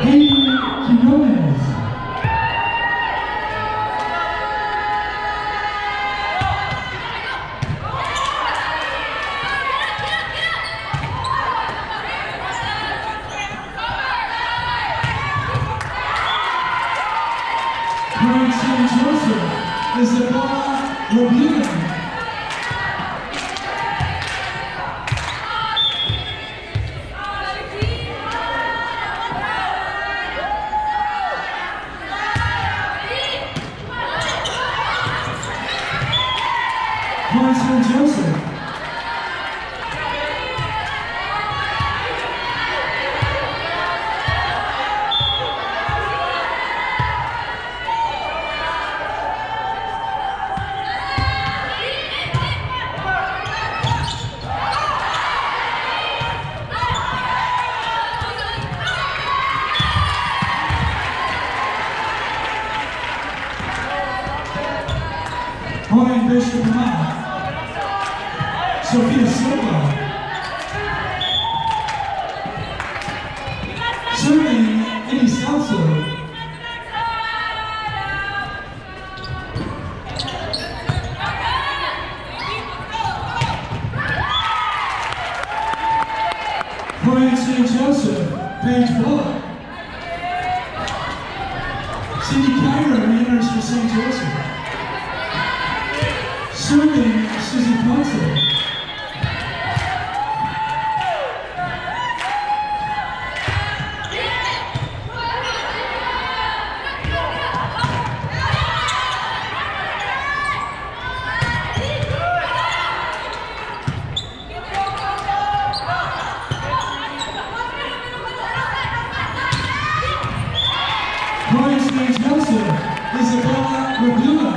Bishop Amat, Sophia Silva, serving Eddie Salso, Brian St. Joseph, Paige Bullock, Cindy Kyra re-enters for St. Joseph. Serving Susie Ponce. Brian St. Joseph, Isabella Rabula.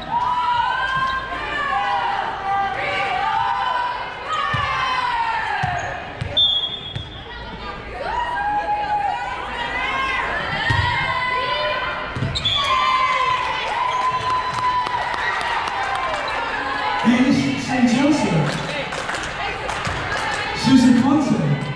St. Joseph, Susie Ponce,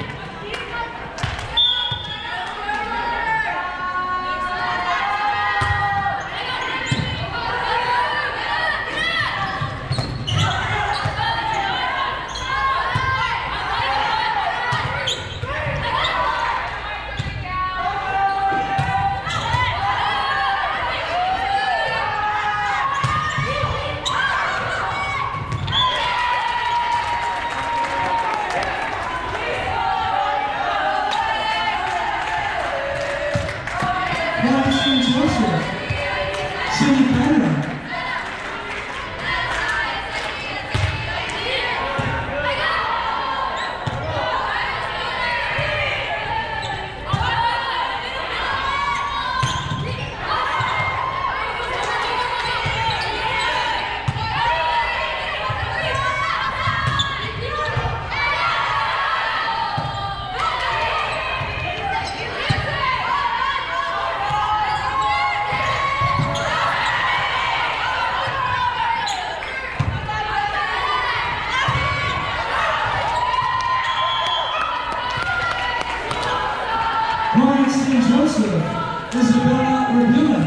St. Joseph, Cindy Kyra, Brian St. Joseph, Isabella Rabula.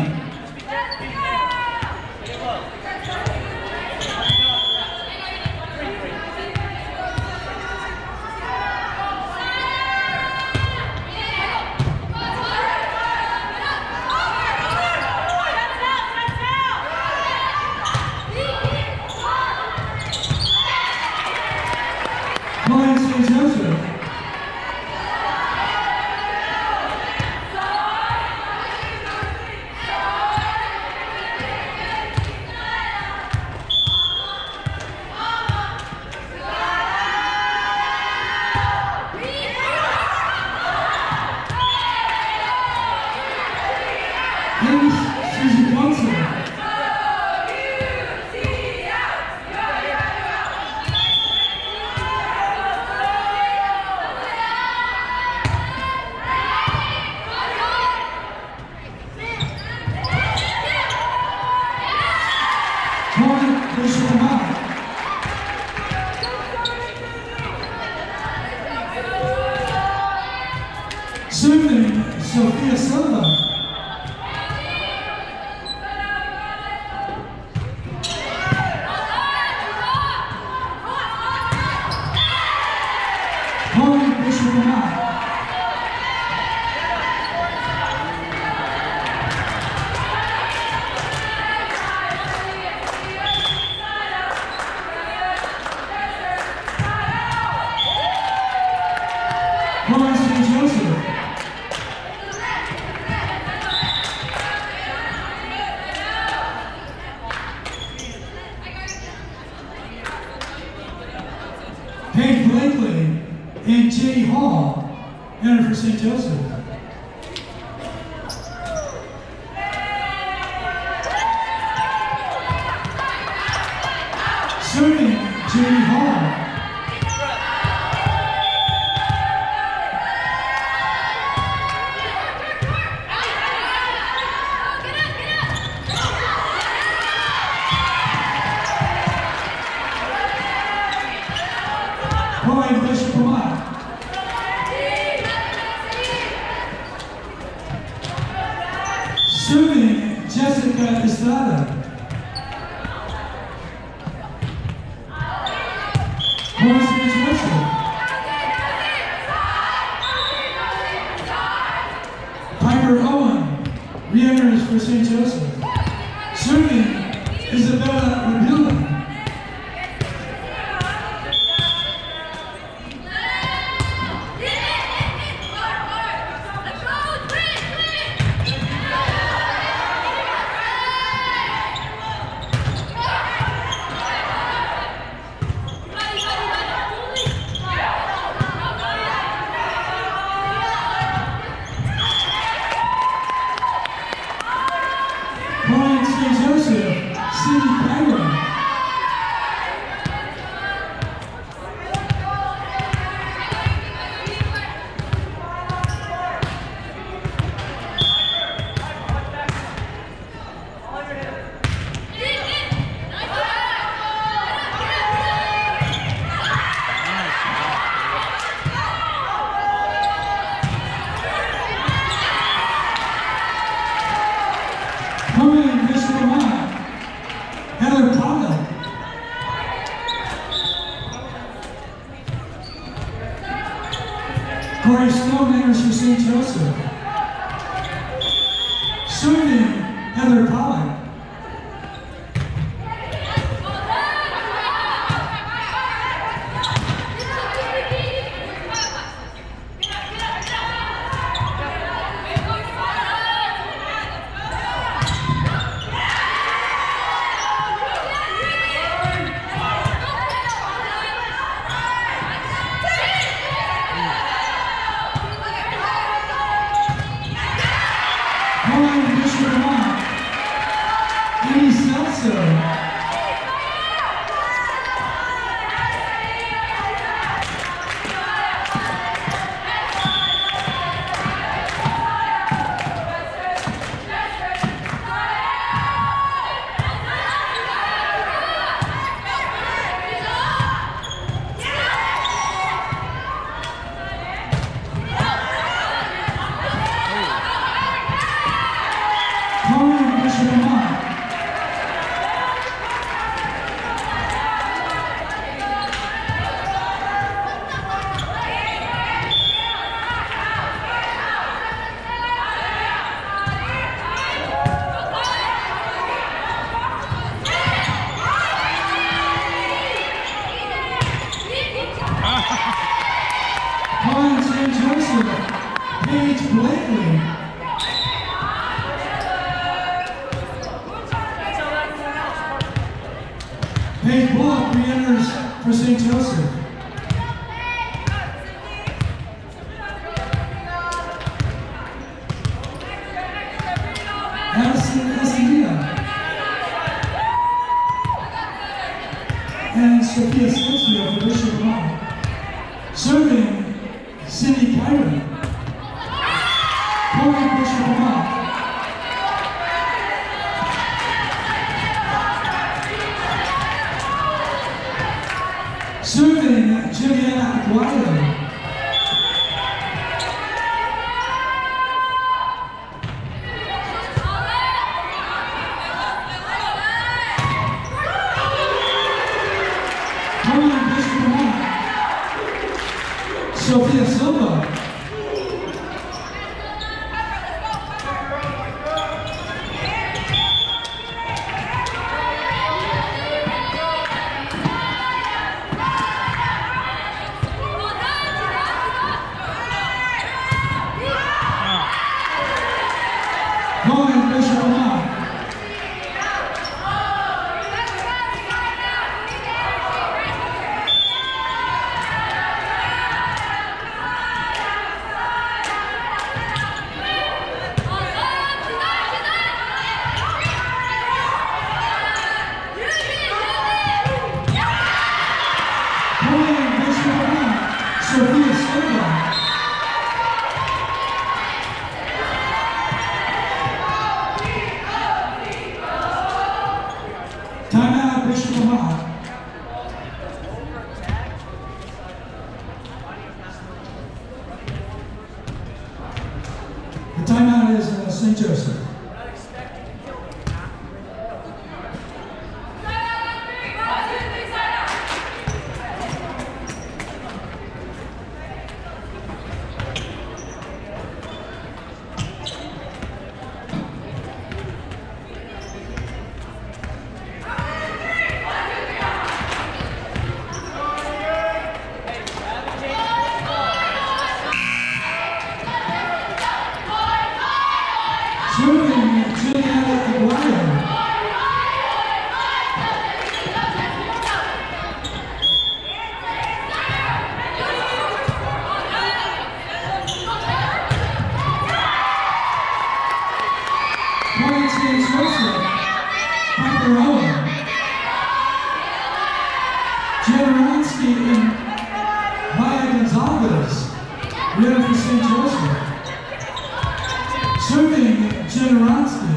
Brian St. Joseph. Susie Ponce. Bishop Amat. Serving Sophia Silva. Bishop Amat. St. Joseph. Paige Blakely and J. Hall enter for St. Joseph. Serving J. Hall. Bishop Amat. Serving Jessica Estrada. St. Joseph. Piper Owen re-enters for St. Joseph. Serving Isabella Rabila. St. Joseph, Cindy Kyron. Corey Stone enters for St. Joseph. Serving Heather Pollock. Bishop Amat. Amy Celso. Bishop Amat. St. Joseph, Paige Blakely. Paige Bullock re-enters for St. Joseph. Addison Escamilla and Sophia Silva for Bishop Amat. Serving Cindy Kyron. Bishop Amat. Serving Juliana Aguayo. Amat. The timeout is St. Joseph. Winner for St. Joseph. Serving Generosity.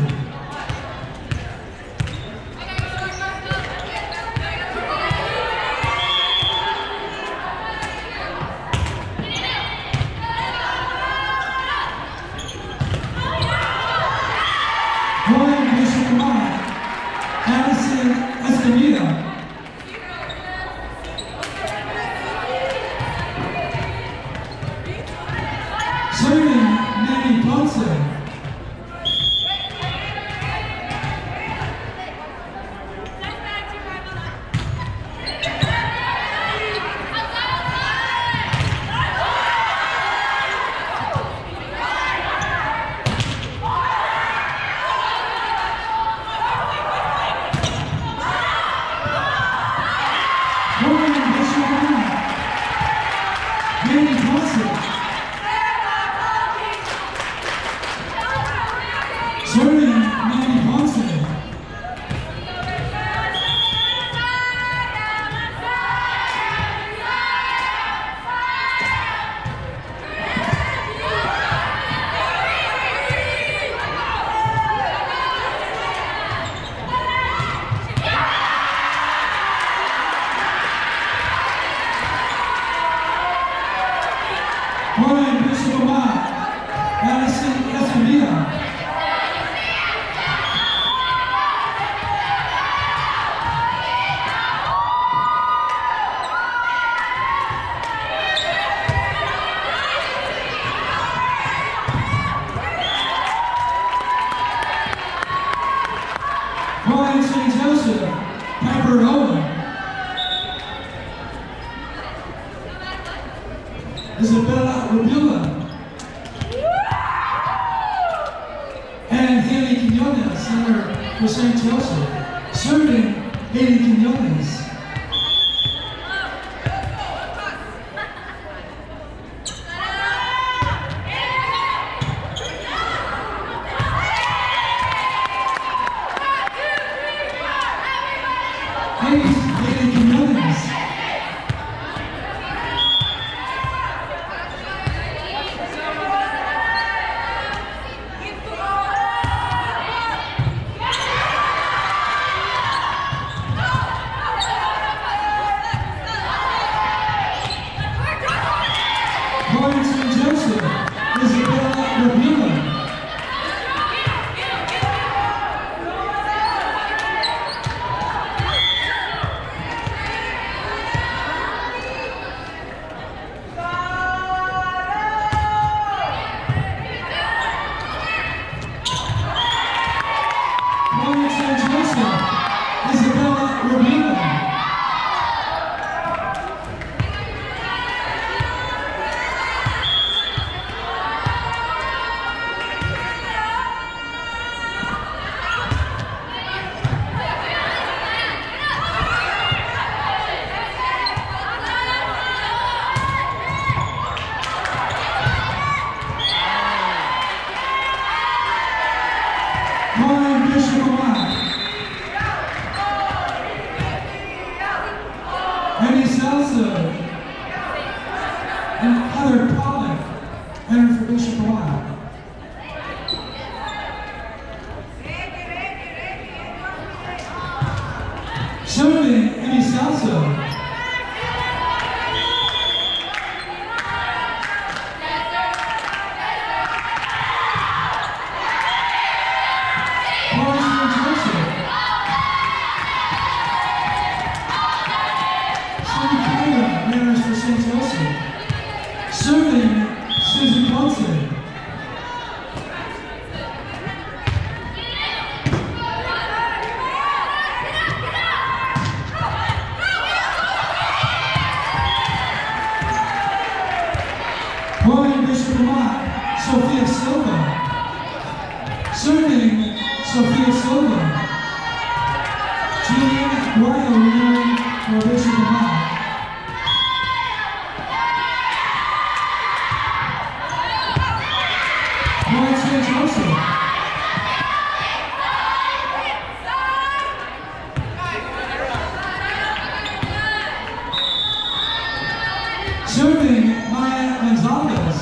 Holding Bishop Amat, Addison Escamilla. Serving Manny Ponce. Holding Bishop Amat, Manny Ponce. Serving Manny Ponce. Holding Bishop Amat, Addison Escamilla. Calling St. Joseph, Piper Owen. Isabella Rabula. And Haley Quinones, center for St. Joseph. Serving Haley Quinones. Haley Quinones. Silva. Serving, Sophia Silva. Juliana Aguayo winning for Bishop Amat. St. Joseph. Serving, Maya Gonzalez.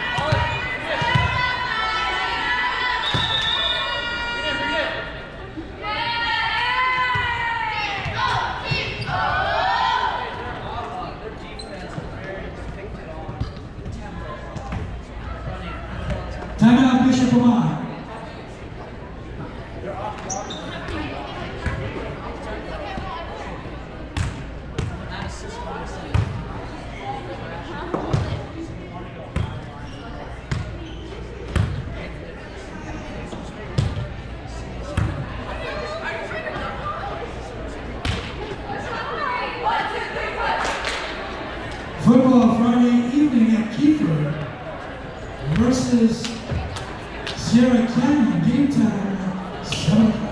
Timeout, Bishop Amat. Football Friday evening at Kiefer versus Sierra Canyon. Game time at 7 o'clock.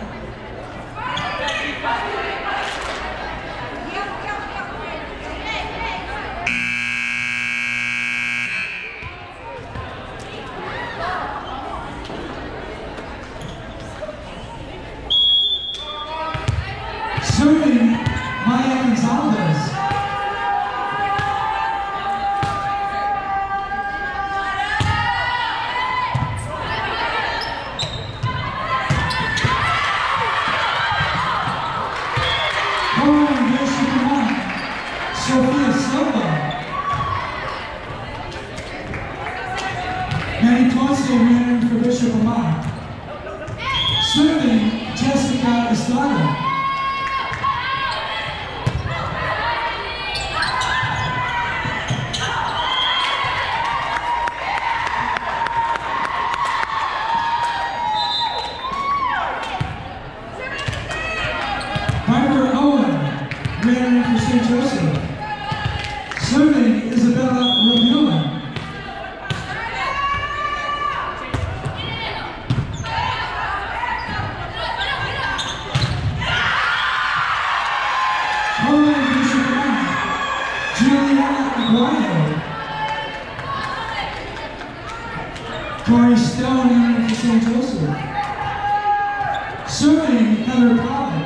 Serving, Maya Gonzalez. Sophia Silva. Maddie Ponce winning for Bishop Amat. Serving, Jessica Estrada. Piper Owen winning for St. Joseph. Serving, Isabella Rabula. Calling Bishop Amat, Juliana Aguayo. Tori Stone in for St. Joseph. Serving, Heather Pollard.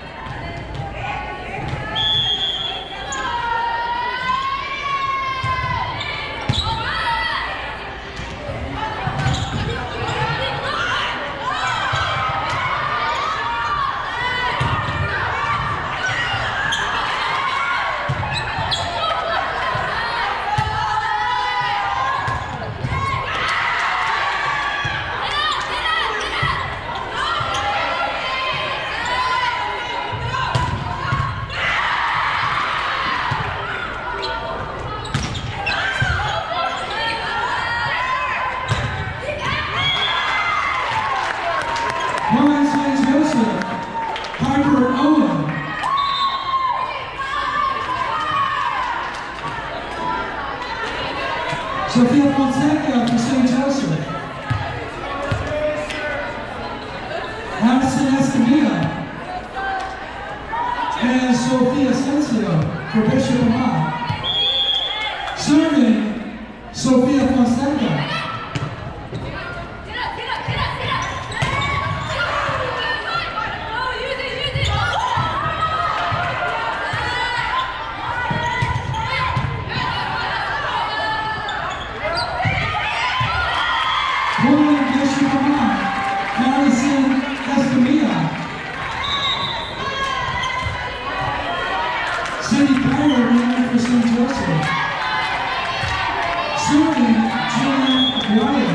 St. Joseph, Piper Owen. Sophia Fonseca for St. Joseph. Madison Escamilla. And Sophia Sensio for Bishop Amat. Serving, Sophia Fonseca. Bishop Amat, Madison Escamilla. Cindy Pryor winning for St. Joseph. Serving, Julian Aguayo.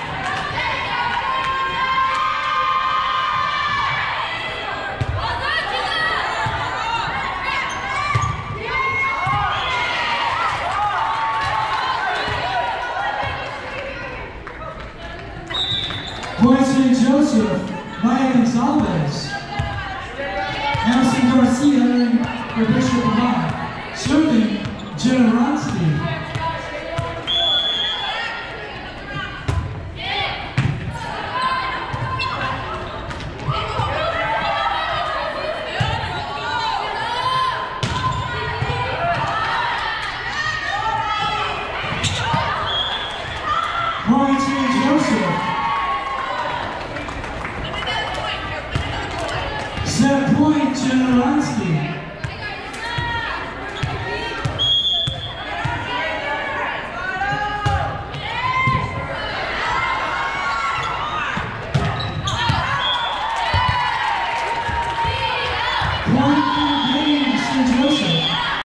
St. Joseph, Maya Gonzalez. Allison Garcia for Bishop Amat. Serving, Generosity. Varsity.